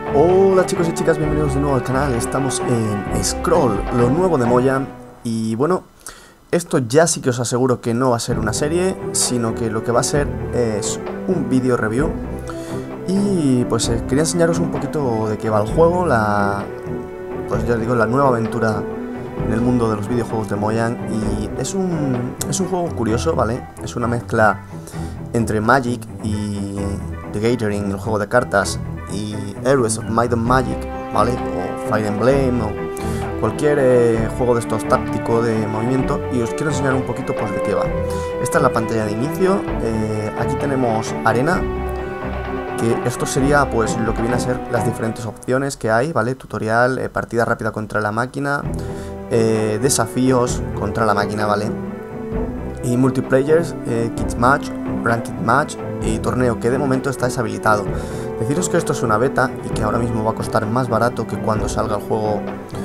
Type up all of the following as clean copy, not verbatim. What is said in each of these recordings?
Hola chicos y chicas, bienvenidos de nuevo al canal. Estamos en Scroll, lo nuevo de Mojang. Y bueno, esto ya sí que os aseguro que no va a ser una serie, sino que lo que va a ser es un vídeo review. Y pues quería enseñaros un poquito de qué va el juego, pues ya os digo, la nueva aventura en el mundo de los videojuegos de Mojang. Y es un juego curioso, ¿vale? Es una mezcla entre Magic y The Gathering, el juego de cartas, y Heroes of Might and Magic, ¿vale? O Fire Emblem, o cualquier juego de estos táctico de movimiento. Y os quiero enseñar un poquito pues de qué va. Esta es la pantalla de inicio. Aquí tenemos arena, que esto sería pues lo que viene a ser las diferentes opciones que hay, ¿vale? Tutorial, partida rápida contra la máquina, desafíos contra la máquina, ¿vale? Y multiplayers, Kids Match, Ranked Match y torneo, que de momento está deshabilitado. Deciros que esto es una beta y que ahora mismo va a costar más barato que cuando salga el juego,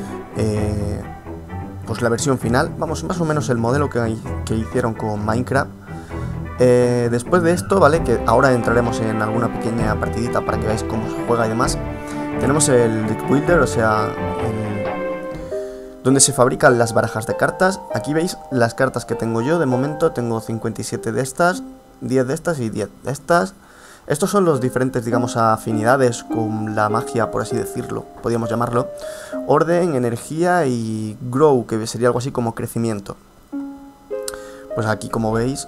pues la versión final. Vamos, más o menos el modelo que hicieron con Minecraft. Después de esto, ¿vale? Que ahora entraremos en alguna pequeña partidita para que veáis cómo se juega y demás. Tenemos el Deck Builder, o sea, donde se fabrican las barajas de cartas. Aquí veis las cartas que tengo yo. De momento tengo 57 de estas, 10 de estas y 10 de estas. Estos son los diferentes, digamos, afinidades con la magia, por así decirlo, podríamos llamarlo. Orden, energía y grow, que sería algo así como crecimiento. Pues aquí, como veis,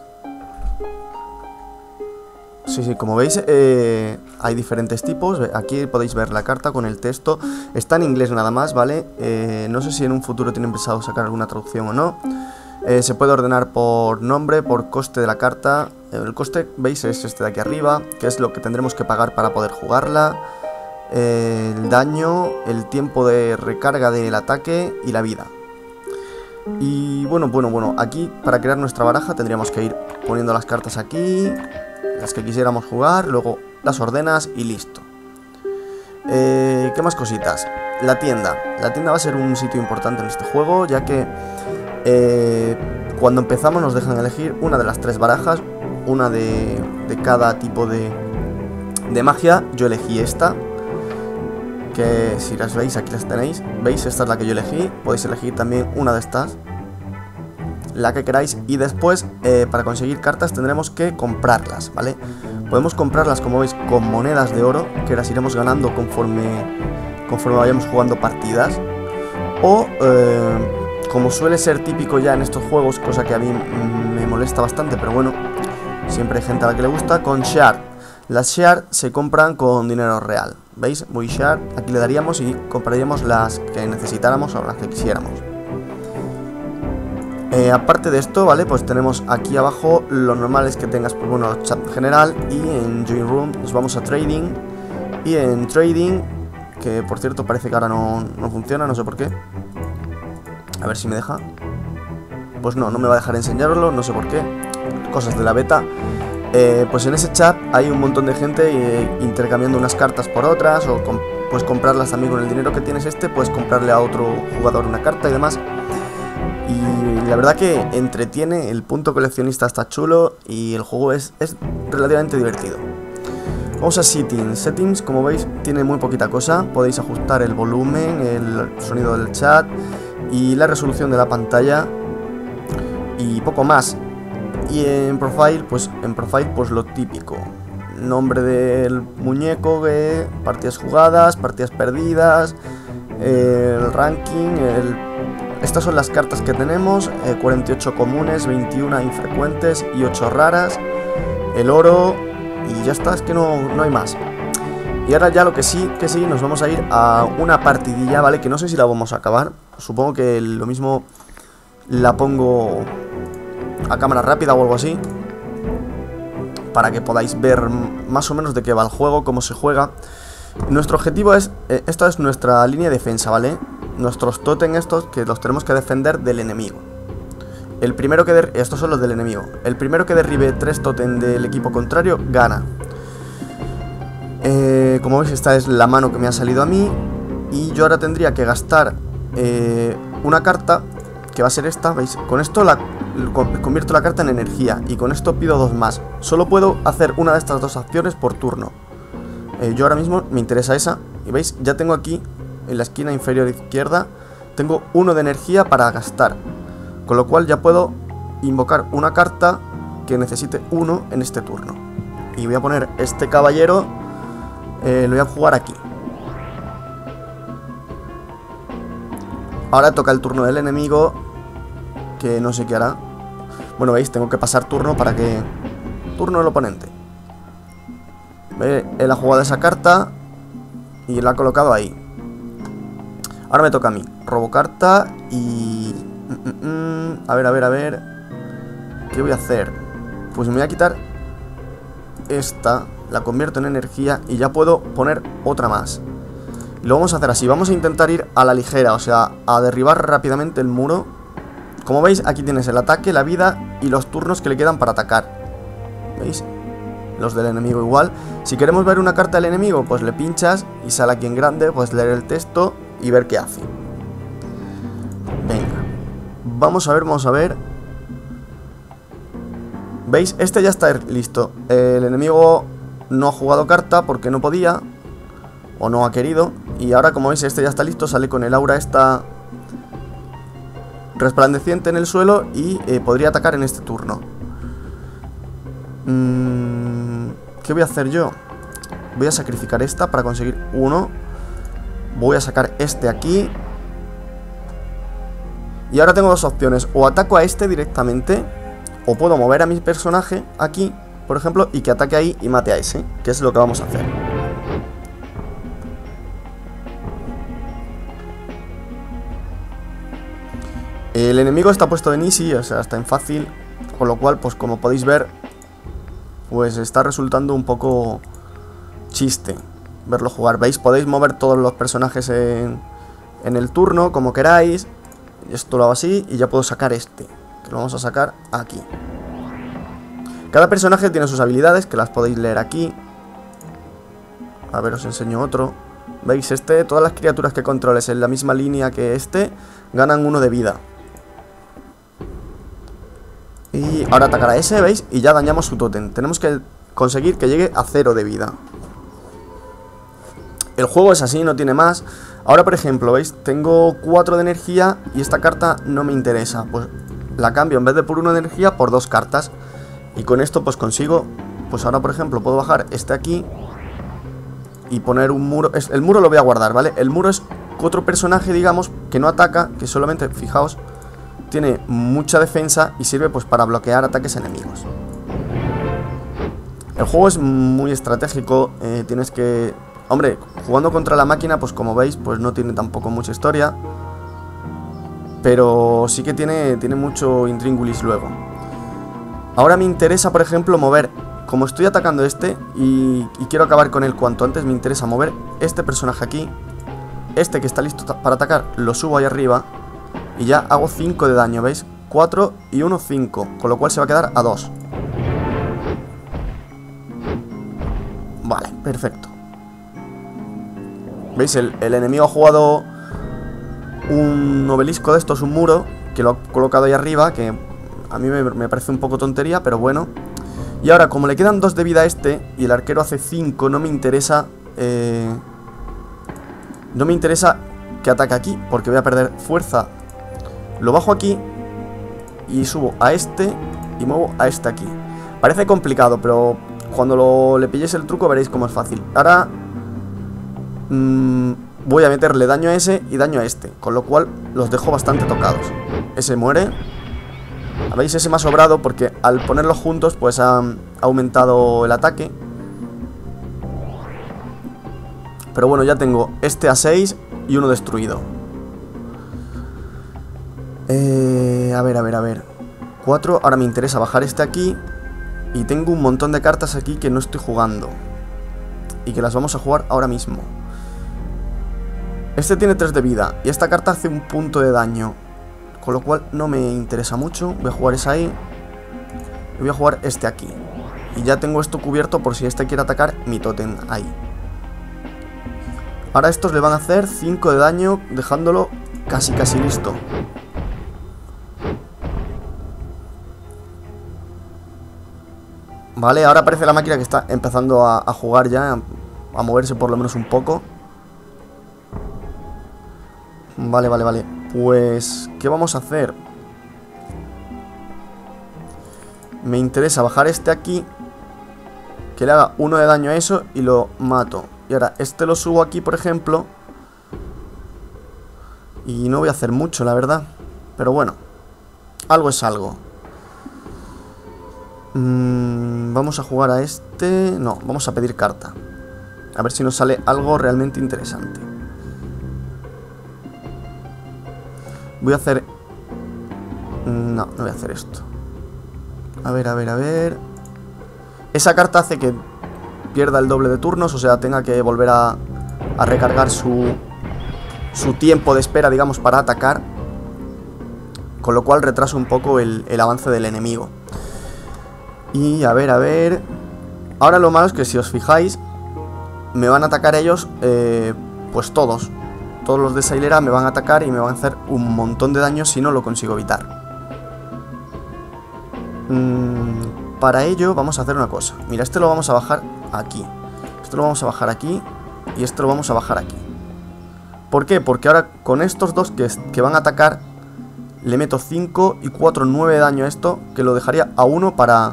como veis, hay diferentes tipos. Aquí podéis ver la carta con el texto. Está en inglés nada más, ¿vale? No sé si en un futuro tienen pensado sacar alguna traducción o no. Se puede ordenar por nombre, por coste de la carta. El coste, veis, es este de aquí arriba, que es lo que tendremos que pagar para poder jugarla. El daño, el tiempo de recarga del ataque y la vida. Y bueno, aquí para crear nuestra baraja tendríamos que ir poniendo las cartas aquí, las que quisiéramos jugar, luego las ordenas y listo. ¿Qué más cositas? La tienda va a ser un sitio importante en este juego, ya que cuando empezamos nos dejan elegir una de las tres barajas, una de cada tipo de magia. Yo elegí esta, que si las veis aquí las tenéis, veis, esta es la que yo elegí. Podéis elegir también una de estas, la que queráis, y después para conseguir cartas tendremos que comprarlas, ¿vale? Podemos comprarlas, como veis, con monedas de oro, que las iremos ganando conforme vayamos jugando partidas, o como suele ser típico ya en estos juegos, cosa que a mí me molesta bastante, pero bueno, siempre hay gente a la que le gusta, con shard. Las shard se compran con dinero real, ¿veis? Muy shard, aquí le daríamos y compraríamos las que necesitáramos o las que quisiéramos. Aparte de esto, ¿vale? Pues tenemos aquí abajo lo normal es que tengas, pues bueno, chat general, y en Join Room nos vamos a Trading. Y en Trading, que por cierto parece que ahora no funciona, no sé por qué. A ver si me deja. Pues no me va a dejar enseñarlo, no sé por qué. Cosas de la beta. Pues en ese chat hay un montón de gente intercambiando unas cartas por otras, o pues comprarlas también con el dinero que tienes puedes comprarle a otro jugador una carta y demás. Y la verdad que entretiene, el punto coleccionista está chulo y el juego es relativamente divertido. Vamos a Settings, como veis tiene muy poquita cosa. Podéis ajustar el volumen, el sonido del chat y la resolución de la pantalla y poco más. Y en Profile pues lo típico: nombre del muñeco, partidas jugadas, partidas perdidas, el ranking, estas son las cartas que tenemos, 48 comunes, 21 infrecuentes y 8 raras, el oro, y ya está, es que no hay más. Y ahora ya lo que sí, nos vamos a ir a una partidilla, ¿vale? Que no sé si la vamos a acabar, supongo que lo mismo la pongo a cámara rápida o algo así, para que podáis ver más o menos de qué va el juego, cómo se juega. Nuestro objetivo es, esta es nuestra línea de defensa, ¿vale? Nuestros totem estos que los tenemos que defender del enemigo. El primero que estos son los del enemigo. El primero que derribe 3 totem del equipo contrario gana. Como veis, esta es la mano que me ha salido a mí. Y yo ahora tendría que gastar una carta, que va a ser esta, ¿veis? Con esto convierto la carta en energía, y con esto pido 2 más. Solo puedo hacer una de estas 2 acciones por turno. Yo ahora mismo me interesa esa Y veis, ya tengo aquí, en la esquina inferior izquierda, tengo 1 de energía para gastar. Con lo cual ya puedo invocar una carta que necesite 1 en este turno. Y voy a poner este caballero, lo voy a jugar aquí. Ahora toca el turno del enemigo, que no sé qué hará. Bueno, veis, tengo que pasar turno para que... Turno del oponente. Él ha jugado esa carta y la ha colocado ahí. Ahora me toca a mí. Robo carta y... A ver. ¿Qué voy a hacer? Pues me voy a quitar esta, la convierto en energía y ya puedo poner otra más. Lo vamos a hacer así, vamos a intentar ir a la ligera, o sea, a derribar rápidamente el muro. Como veis, aquí tienes el ataque, la vida y los turnos que le quedan para atacar. ¿Veis? Los del enemigo igual. Si queremos ver una carta del enemigo, pues le pinchas y sale aquí en grande, pues leer el texto y ver qué hace. Venga. Vamos a ver. ¿Veis? Este ya está listo. El enemigo no ha jugado carta porque no podía o no ha querido. Y ahora, como veis, este ya está listo. Sale con el aura esta resplandeciente en el suelo y podría atacar en este turno. ¿Qué voy a hacer yo? Voy a sacrificar esta para conseguir 1. Voy a sacar este aquí. Y ahora tengo dos opciones. O ataco a este directamente, o puedo mover a mi personaje aquí, por ejemplo, y que ataque ahí y mate a ese, que es lo que vamos a hacer. El enemigo está puesto en easy, o sea, está en fácil, con lo cual, pues como podéis ver, pues está resultando un poco chiste verlo jugar. ¿Veis? Podéis mover todos los personajes en el turno, como queráis. Esto lo hago así y ya puedo sacar este, que lo vamos a sacar aquí. Cada personaje tiene sus habilidades, que las podéis leer aquí. A ver, os enseño otro. ¿Veis? Este, todas las criaturas que controles en la misma línea que este, ganan 1 de vida. Y ahora atacará a ese, ¿veis? Y ya dañamos su tótem. Tenemos que conseguir que llegue a 0 de vida. El juego es así, no tiene más. Ahora, por ejemplo, ¿veis? Tengo 4 de energía y esta carta no me interesa. Pues la cambio en vez de por 1 de energía por 2 cartas. Y con esto pues consigo... Pues ahora, por ejemplo, puedo bajar este aquí y poner un muro. El muro lo voy a guardar, ¿vale? El muro es otro personaje, digamos, que no ataca, que solamente, fijaos, tiene mucha defensa y sirve pues para bloquear ataques enemigos. El juego es muy estratégico, tienes que... Hombre, jugando contra la máquina, pues como veis, pues no tiene tampoco mucha historia. Pero sí que tiene mucho intríngulis luego. Ahora me interesa, por ejemplo, mover... Como estoy atacando este y quiero acabar con él cuanto antes, me interesa mover este personaje aquí. Este que está listo para atacar, lo subo ahí arriba. Y ya hago 5 de daño, ¿veis? 4 y 1, 5. Con lo cual se va a quedar a 2. Vale, perfecto. ¿Veis? El enemigo ha jugado un obelisco de estos, un muro, que lo ha colocado ahí arriba, que a mí me parece un poco tontería, pero bueno. Y ahora, como le quedan 2 de vida a este, y el arquero hace 5, no me interesa... no me interesa que ataque aquí, porque voy a perder fuerza. Lo bajo aquí y subo a este y muevo a este aquí. Parece complicado, pero cuando le pilléis el truco veréis cómo es fácil. Ahora voy a meterle daño a ese y daño a este, con lo cual los dejo bastante tocados. Ese muere. ¿Veis? Ese me ha sobrado porque al ponerlos juntos pues ha aumentado el ataque. Pero bueno, ya tengo este a 6 y uno destruido. A ver. 4, ahora me interesa bajar este aquí. Y tengo un montón de cartas aquí que no estoy jugando. Y que las vamos a jugar ahora mismo. Este tiene 3 de vida y esta carta hace un punto de daño, con lo cual no me interesa mucho. Voy a jugar esa ahí. Y voy a jugar este aquí. Y ya tengo esto cubierto por si este quiere atacar mi tótem ahí. Ahora estos le van a hacer 5 de daño, dejándolo casi listo. Vale, ahora parece la máquina que está empezando a jugar ya, a moverse por lo menos un poco. Vale, vale, vale. Pues, ¿qué vamos a hacer? Me interesa bajar este aquí, que le haga 1 de daño a eso y lo mato. Y ahora este lo subo aquí, por ejemplo. Y no voy a hacer mucho, la verdad. Pero bueno, algo es algo. Vamos a jugar a este... No, vamos a pedir carta. A ver si nos sale algo realmente interesante. Voy a hacer... No, no voy a hacer esto. A ver, a ver, a ver... Esa carta hace que pierda el doble de turnos, o sea, tenga que volver a recargar su tiempo de espera, digamos, para atacar. Con lo cual retrasa un poco el avance del enemigo. Y a ver, a ver... Ahora lo malo es que si os fijáis, me van a atacar ellos, pues todos. Todos los de esa hilera me van a atacar y me van a hacer un montón de daño si no lo consigo evitar. Para ello vamos a hacer una cosa. Mira, este lo vamos a bajar aquí. Esto lo vamos a bajar aquí. Y esto lo vamos a bajar aquí. ¿Por qué? Porque ahora con estos dos que van a atacar, le meto 5 y 4, 9 de daño a esto, que lo dejaría a 1 para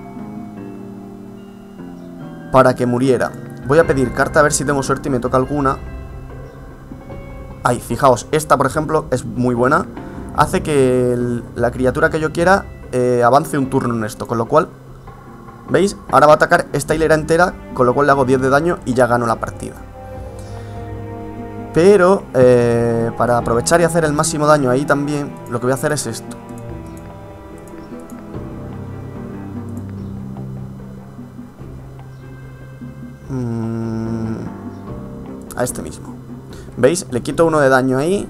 que muriera. Voy a pedir carta a ver si tengo suerte y me toca alguna. Ay, fijaos, esta por ejemplo es muy buena. Hace que la criatura que yo quiera avance un turno en esto, con lo cual, ¿veis? Ahora va a atacar esta hilera entera, con lo cual le hago 10 de daño y ya gano la partida. Pero, para aprovechar y hacer el máximo daño ahí también, lo que voy a hacer es esto. A este mismo. ¿Veis? Le quito 1 de daño ahí.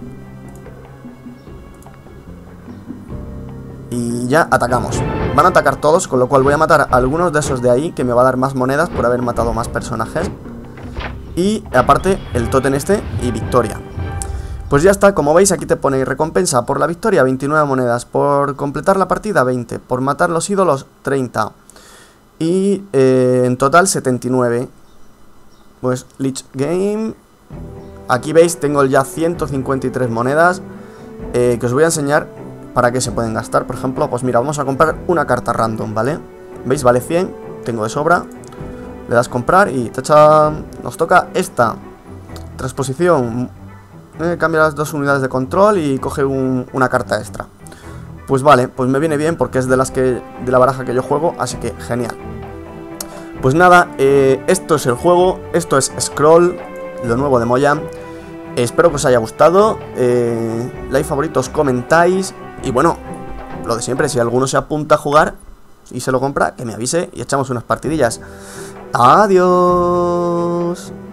Y ya atacamos. Van a atacar todos, con lo cual voy a matar a algunos de esos de ahí, que me va a dar más monedas por haber matado más personajes. Y aparte el tótem este y victoria. Pues ya está, como veis aquí te pone recompensa por la victoria 29 monedas, por completar la partida 20, por matar los ídolos 30 y en total 79. Pues Lich Game. Aquí veis, tengo ya 153 monedas que os voy a enseñar para qué se pueden gastar. Por ejemplo, pues mira, vamos a comprar una carta random, ¿vale? ¿Veis? Vale 100, tengo de sobra. Le das comprar y ¡tachán! Nos toca esta transposición. Cambia las 2 unidades de control y coge una carta extra. Pues vale, pues me viene bien porque es de la baraja que yo juego, así que genial. Pues nada, esto es el juego, esto es Scroll, lo nuevo de Moya. Espero que os haya gustado, like, favoritos, comentáis. Y bueno, lo de siempre, si alguno se apunta a jugar y se lo compra, que me avise y echamos unas partidillas. Adiós.